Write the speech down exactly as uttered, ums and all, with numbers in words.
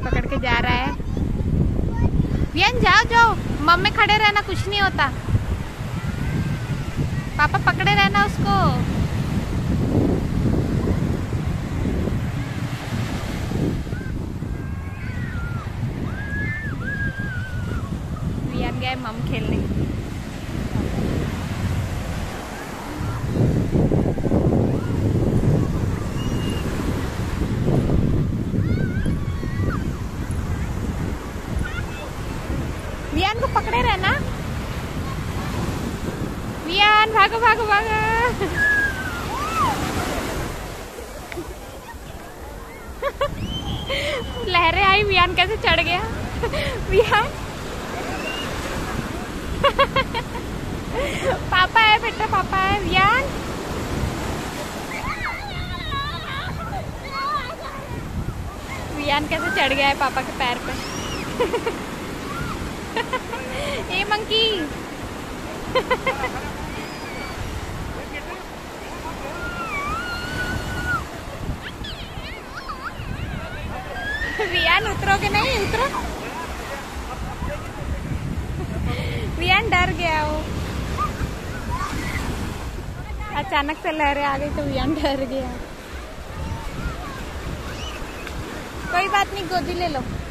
पकड़ के जा रहा है। वियान जाओ जाओ, मम्मी खड़े रहना, कुछ नहीं होता। पापा पकड़े रहना उसको। वियान गए मम खेलने। वियान को पकड़े रहना। वियान भागो भागो भागो। लहरें आई, वियान कैसे चढ़ गया। वियान पापा है बेटा, पापा है। वियान वियान कैसे चढ़ गया है पापा के पैर पे। ए मंकी। वियान उतरोगे नहीं, उतरो। वियान डर गया वो, अचानक से लहरें आ गई तो वियान डर गया। कोई बात नहीं, गोदी ले लो।